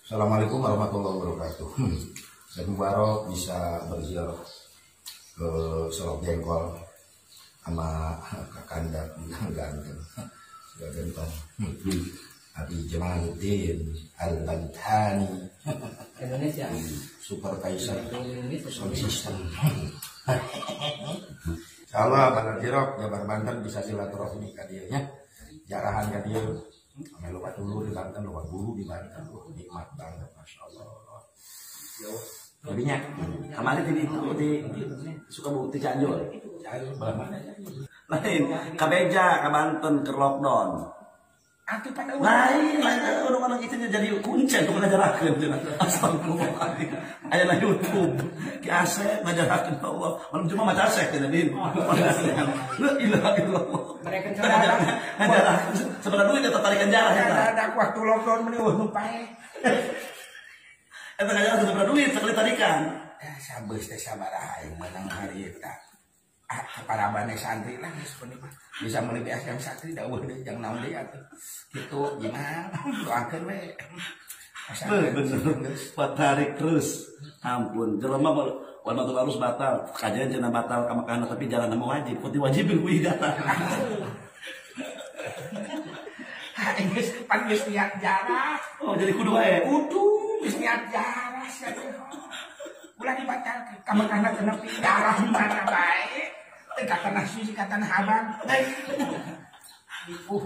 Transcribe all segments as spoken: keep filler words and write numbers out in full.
Assalamualaikum warahmatullahi wabarakatuh. Hmm. Saya Mubarok bisa berziarah ke Selok Jengkol sama Kakanda ganteng, sudah ganteng. Hmm. Abi Jamaluddin Al-Bantani Indonesia, Super Kaisar Sound System. Kalau Banar Jirok Jabar Banten bisa silaturahmi ke dia nya, jarahan ke dia. Kami lupa dulu di Banten, lupa bulu di Banten, lupa nikmat banget, masya Allah. Jadinya kemarin di di suka bukti Cianjur, lain Kabeja, ke Banten, ke lockdown. Lain, lain orang-orang itu jadi kuncen untuk ngajarakeun cenah. Astagfirullahaladzim. Aya na YouTube, ki Asep ngajarakeun Allah. Malam cuma maca Asep cenah din. La ilaha illallah. Mereka ngajarakeun sebenarnya duit eta tarikan jarah eta. ada waktu lockdown meni wah nu pae. Eta ngajarakeun sebenarnya duit sekali tarikan. Eh sabeus teh sabaraha aing menang hari eta. Ah, para bane santri lah sebenarnya bisa meuli S M santri dawuh deui jeung naon deui atuh. Kitu gimana? Doakeun we. Bener, buat tarik terus. Ampun, jelema wal matul arus batal, kajian cenah batal ka makana tapi jalan nama wajib, putih wajibin ku hidatan. Ha geus pan geus niat jarak. Oh, jadi kudu wae. Kudu geus niat jarak sia teh. Ulah dibatalkeun ka makana kena darah mana bae. Teh kata nasi kata habang. Uh,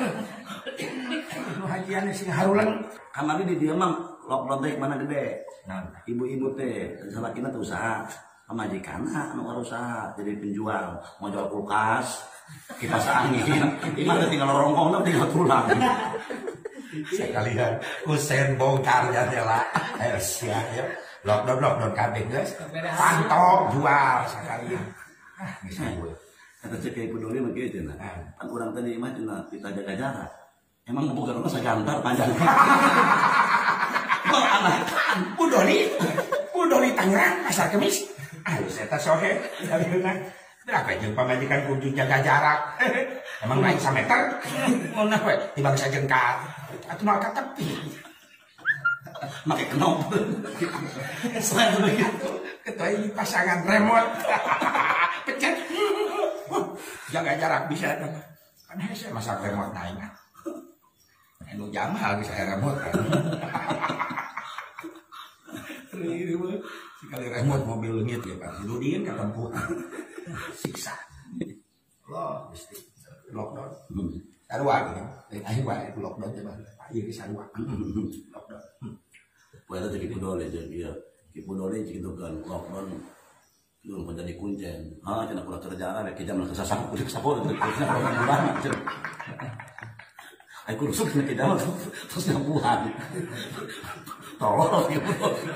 lu hajian sing harulan. Kamari di dieu mah lockdown teh mana gede. Ibu-ibu teh salakina teh usaha, pamajikanna anu usaha jadi penjual, mau jual kulkas, kipas angin. Iman teh tinggal rongkongna tinggal tulang. sekalian kusen bongkar jendela. Ayo sia ya. Lockdown lockdown kabeh geus. Pantau jual sekalian. Ah, geus gue. Kata cek ibu doli mah kieu cenah. Kan urang tadi mah cenah kita jaga jarak. Emang boga urang sagantar panjang. Oh anakan Budoli. Budoli Tangerang Pasar Kemis. Ah, eta sohe dari beunang. Berapa jeung pamajikan kudu jaga jarak. Emang naik sameter. Mun we tibang sajengkal. Atuh mah ka tepi. Make kenop. Selain begitu, Ketua ini pasangan remote. Pencet. Jaga jarak bisa kan. Kan saya masak remote naik. Anu jamal bisa remote kan. Sekali remote mobil leungit ya Pak. Dudieun ka tempuh. Siksa. Loh, mesti lockdown. Sarua gitu. Lain aing wae lockdown teh Bang. Ieu sarua. Lockdown. Wala jadi kudole jadi ya. Kudole gitu kan lockdown. Lu menjadi kuncen. Ah, cenah kurang kerjaan rek jam lah kesasang kudu kesapol terus bulan. Ai kudu sok nek dalam terus nyambuhan. Tolong gitu.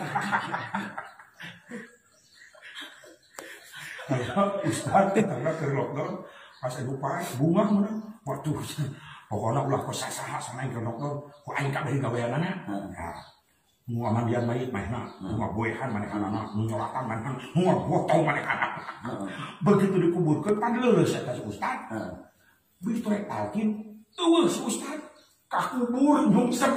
Ustaz tangga ke lockdown pas lupa bunga mana waktu pokoknya ulah ko sasaha sama yang ke lockdown ku aing kabeh gaweanana. Nah, nu amandian mayit mahna, nu boehan manehanana, nu nyolatan manehan, nu botong manehanana. Begitu dikuburkeun pan leuleus eta Ustaz. Begitu rek talkin, eueuh Ustaz ka kubur nyungsep.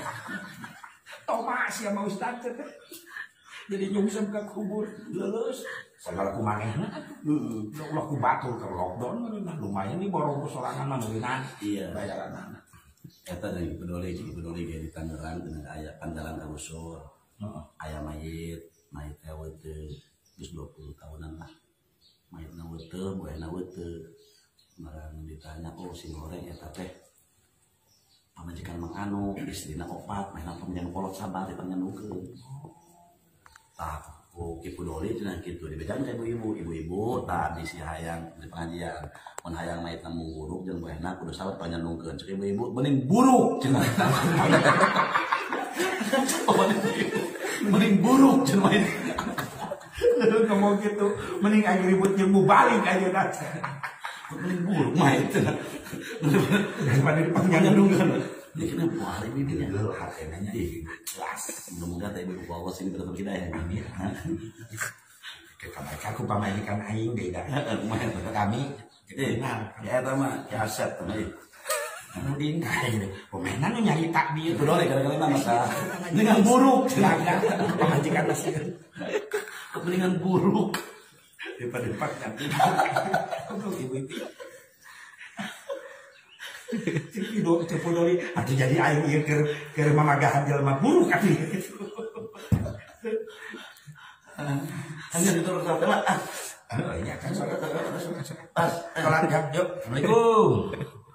Toma sia mah Ustaz teh. Jadi nyungsep ka kubur leuleus. Segala kumanehna heeh ulah ku batul ke lockdown mah lumayan nih borong sorangan mah meunang Iya, bayaranna. eta dari peduli jadi peduli di Tangerang dengan aya pandaran usur. Heeh, aya mayit, mayit ewe teh geus dua puluh tahunan lah. Mayitna weuteuh, buayna weuteuh. Marang ditanya oh si goreng eta teh pamajikan Mang Anu, istrina opat, mainan pemjan kolot sabar dipanjandukeun. Tah oh kipu doli cenah kitu dibedakan ka ibu-ibu ibu-ibu tadi si hayang di pengajian mun hayang maitna munguruk jeung baehna kudu sabar panjandungkeun cek ibu-ibu mending buruk cenah mending buruk cenah main Ngomong gitu mending aing ribut jeung balik ayeuna mending buruk main cenah daripada dipanjandungkeun. Ya kenapa hari ini ya? Dulu harganya jelas. Mudah-mudahan teh ibu Allah sini betul kita ya ini. Kita mereka aku pamajikan aing beda. Lumayan Kami eh ya eta mah ya aset teh. Kemudian kayak pemainan nyari takbir. Bedole gara-gara nama ta. Dengan buruk. Pemajikan nasi. Kepentingan buruk. Depan-depan yang ibu-ibu. Itu itu peduli. Atau jadi aing ieu keur keur mamagahan jelema buruk atuh. Hanya diturun sama teman. Oh iya kan salat pas salat jam yuk. Assalamualaikum.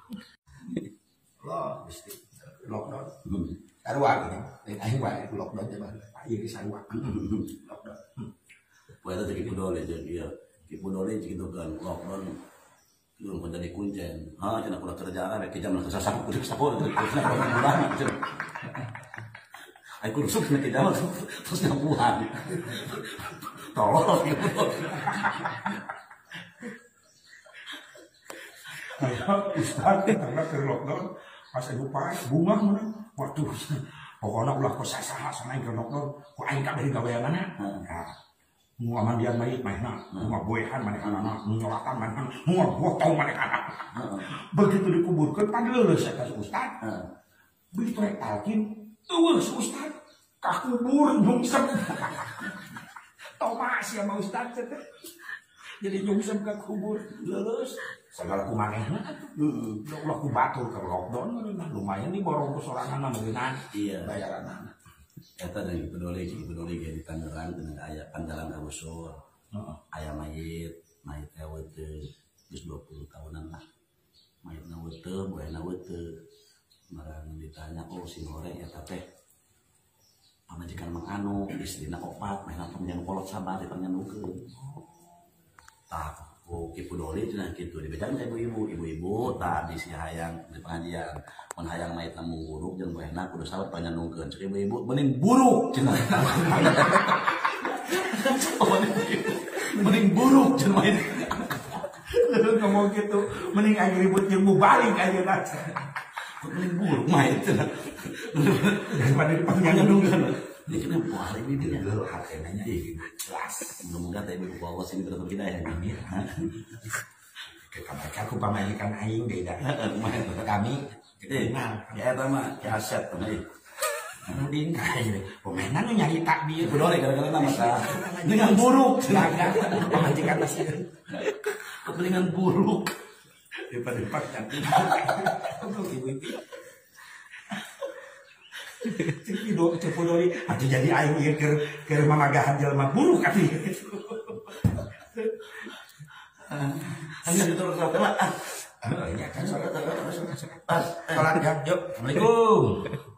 Allah mesti lockdown. Sarua gini. Aing wae lockdown coba. Ieu ki sarua. Lockdown. Poe teh ki budole jadi ya. Ki budole gitu kan lockdown. Lu pun jadi kuncen. Ah cenah kula kerjaan rek jam lah sasak kudu sapur terus bulan. Aku rusuk nek jam terus nyabuhan. Tolong. Ustaz karena ke lockdown pas lupa bunga mana waktu pokoknya ulah kesasaha sama ke lockdown ku aing kabeh gaweanana nah nu amandian mait mainna nu boehan manehanana nu nyolatan mainna nu botong manehanana begitu dikuburkeun padeuleus eta ustaz begitu rek talkin eueuh ustaz kakubur nyungsep Toma siapa ustaz jadi nyungsep ke kubur lulus segala kumanehna heeh ulah ku batur ke lockdown lumayan di borong sorangan mah meunang iya bayaranna eta dari peduli ki peduli ge di Tangerang dengan aya pandalan agusur heeh aya mayit mayit ewe teh geus dua puluh tahunan lah mayitna we teh buayna we teh marang ditanya oh si goreng eta teh pamajikan Mang Anu istrina opat mainan pemjang kolot sabar di panyanukeun tak oh kipu doli cenah kitu dibecan ibu-ibu ibu-ibu tah di si hayang di pengajian mun hayang maitna munguruk jeung buehna kudu sabar panyanukeun cek ibu-ibu mending buruk cenah mending buruk cenah main ngomong gitu mending aing ribut jeung balik aja mending buruk main cenah daripada dipanyanukeun. Ini kena buah ini dia. Dulu harganya jelas. Mudah-mudahan tadi buku bawa sini terus kita ya ini. Kita mereka aku pamajikan aing deh dah. Kami kenal. Ya sama ya aset teman. Kemudian kayak pemainan nyari takbir. Bedole gara-gara nama ta. Dengan buruk. Pemajikan nasi. Kepentingan buruk. Depan-depan yang ibu-ibu. Itu itu peduli. Atau jadi aing ieu keur keur mamagahan jelema buruk atuh. Hanya diturun sama teman. Oh iya kan salat pas salat jam yuk. Assalamualaikum.